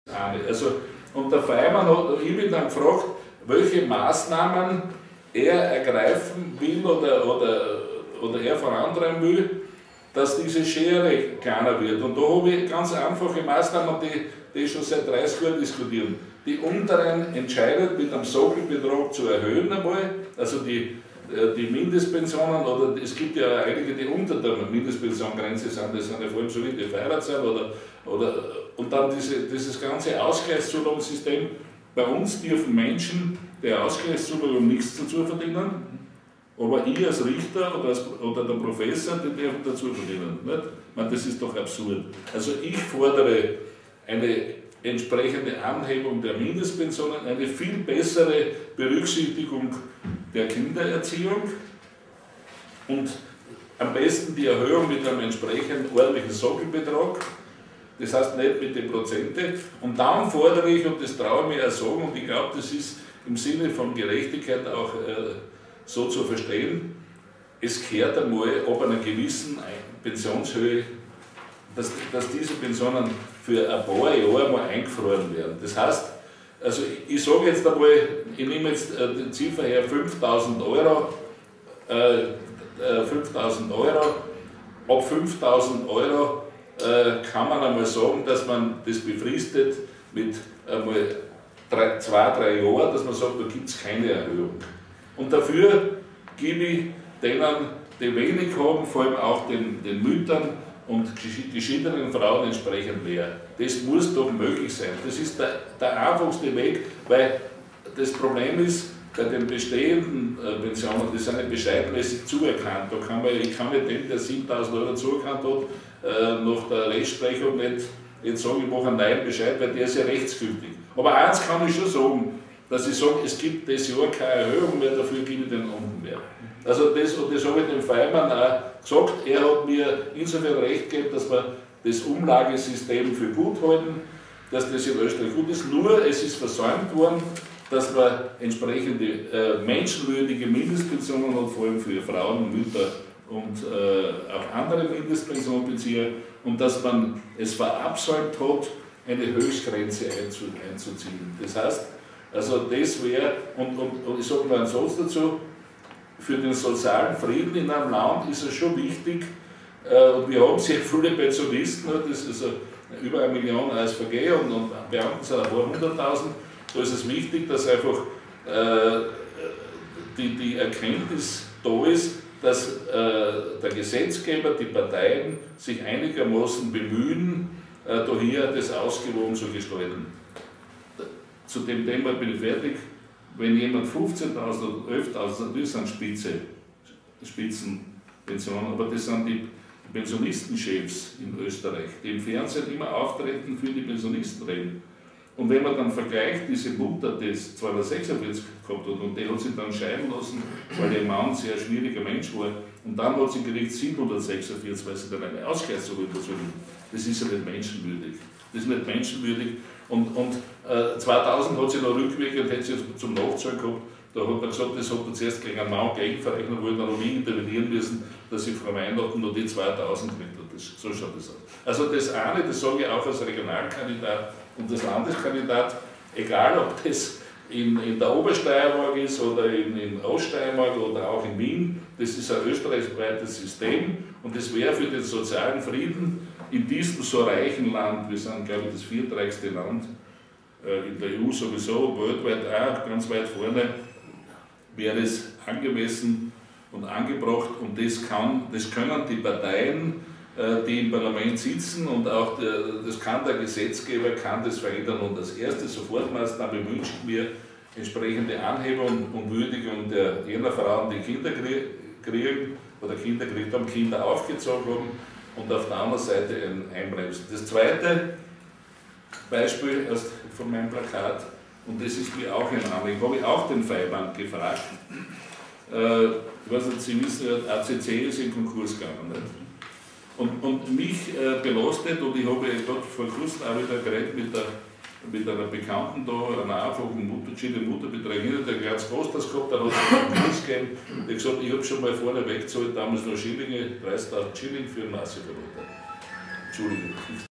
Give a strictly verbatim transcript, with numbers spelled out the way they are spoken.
Also, und der Feimann hat ich bin dann gefragt, welche Maßnahmen er ergreifen will oder, oder, oder er vorantreiben will, dass diese Schere kleiner wird. Und da habe ich ganz einfache Maßnahmen, die, die schon seit dreißig Jahren diskutieren. Die unteren entscheidet, mit einem Sockelbetrag zu erhöhen einmal, also die, die Mindestpensionen, oder es gibt ja einige, die unter der Mindestpensiongrenze sind, das sind ja vor allem so wie die verheiratet sind, oder, oder, und dann diese, dieses ganze Ausgleichszulagensystem. Bei uns dürfen Menschen der Ausgleichszulagen nichts dazu verdienen, aber ich als Richter oder, als, oder der Professor, die dürfen dazu verdienen. Nicht? Ich meine, das ist doch absurd. Also ich fordere eine entsprechende Anhebung der Mindestpensionen, eine viel bessere Berücksichtigung der Kindererziehung und am besten die Erhöhung mit einem entsprechend ordentlichen Sockelbetrag, das heißt nicht mit den Prozenten. Und dann fordere ich, und das traue ich mir auch sagen, und ich glaube, das ist im Sinne von Gerechtigkeit auch äh, so zu verstehen, es kehrt einmal ab einer gewissen Pensionshöhe, dass, dass diese Pensionen für ein paar Jahre mal eingefroren werden. Das heißt, also ich, ich sage jetzt einmal, ich nehme jetzt die Ziffer her, fünftausend Euro, äh, fünftausend Euro, ab fünftausend Euro äh, kann man einmal sagen, dass man das befristet mit einmal drei, zwei, drei Jahren, dass man sagt, da gibt es keine Erhöhung. Und dafür gebe ich denen, die wenig haben, vor allem auch den, den Müttern und geschiedenen Frauen entsprechend mehr. Das muss doch möglich sein. Das ist der, der einfachste Weg, weil das Problem ist, bei den bestehenden äh, Pensionen, die sind nicht bescheidenmäßig zuerkannt. Da kann man, ich kann nicht dem, der siebentausend Euro zuerkannt hat, äh, nach der Rechtsprechung nicht jetzt sagen, ich mache einen neuen Bescheid, weil der ist ja rechtsgültig. Aber eins kann ich schon sagen, dass ich sage, es gibt das Jahr keine Erhöhung mehr, dafür gebe ich den unten mehr. Also das, und das habe ich dem Feimann auch gesagt, er hat mir insofern recht gegeben, dass wir das Umlagesystem für gut halten, dass das in Österreich gut ist, nur es ist versäumt worden, dass man entsprechende äh, menschenwürdige Mindestpensionen hat, vor allem für Frauen, Mütter und äh, auch andere Mindestpensionen beziehen, und dass man es verabsäumt hat, eine Höchstgrenze einzu, einzuziehen. Das heißt, also das wäre, und, und, und ich sage noch einen Satz dazu, für den sozialen Frieden in einem Land ist es schon wichtig, äh, und wir haben sehr viele Pensionisten, das ist also über eine Million A S V G und, und Beamten sind ein paar hunderttausend, da ist es wichtig, dass einfach äh, die, die Erkenntnis da ist, dass äh, der Gesetzgeber, die Parteien sich einigermaßen bemühen, äh, da hier das ausgewogen zu gestalten. Zu dem Thema bin ich fertig. Wenn jemand fünfzehntausend oder elftausend, natürlich sind Spitze, Spitzenpensionen, aber das sind die Pensionistenchefs in Österreich, die im Fernsehen immer auftreten, für die Pensionisten reden. Und wenn man dann vergleicht, diese Mutter, die zweihundertsechsundvierzig gehabt hat, und die hat sich dann scheiden lassen, weil ihr Mann ein sehr schwieriger Mensch war, und dann hat sie gekriegt siebenhundertsechsundvierzig, weil sie dann eine Ausgleichszahlung dazu hat. Das ist ja nicht menschenwürdig. Das ist nicht menschenwürdig. Und, und äh, zweitausend hat sie noch rückwirkend, hat sie zum Nachzahlen gehabt, da hat man gesagt, das hat er zuerst gegen einen Mann gegenverrechnet, wollen dann noch nie intervenieren müssen, dass sie vor Weihnachten noch die zweitausend gekriegt hat. Das, so schaut das aus. Also das eine, das sage ich auch als Regionalkandidat und als Landeskandidat, egal ob das in, in der Obersteiermark ist oder in, in Oststeiermark oder auch in Wien, das ist ein österreichweites System, und das wäre für den sozialen Frieden in diesem so reichen Land, wir sind, glaube ich, das viertreichste Land äh, in der E U sowieso, weltweit auch ganz weit vorne, wäre es angemessen und angebracht, und das, kann, das können die Parteien, äh, die im Parlament sitzen, und auch der, das kann der Gesetzgeber, kann das verändern. Und als erste Sofortmaßnahme wünsche ich mir entsprechende Anhebung und Würdigung der jener Frauen, die Kinder kriegen oder Kinder gekriegt haben, Kinder aufgezogen haben, und auf der anderen Seite ein Einbremsen. Das zweite Beispiel von meinem Plakat, und das ist mir auch ein Anliegen, habe ich auch den Feimann gefragt. Äh, ich weiß nicht, Sie wissen ja, A C C ist in Konkurs gegangen. Nicht? Und, und mich äh, belastet, und ich habe gerade vor kurzem auch wieder geredet mit, der, mit einer Bekannten da, einer einfachen Mutter, Chile-Mutterbetreiberin, der Graz Kostas gehabt, der hat sich einen Kurs gegeben, der hat gesagt, ich habe schon mal vorne weggezahlt, damals noch Schillinge, dreißigtausend Schilling für einen Nassiberater. Entschuldigung.